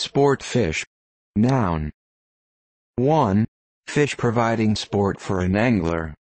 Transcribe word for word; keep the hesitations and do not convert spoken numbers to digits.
Sport fish. Noun. one. Fish providing sport for an angler.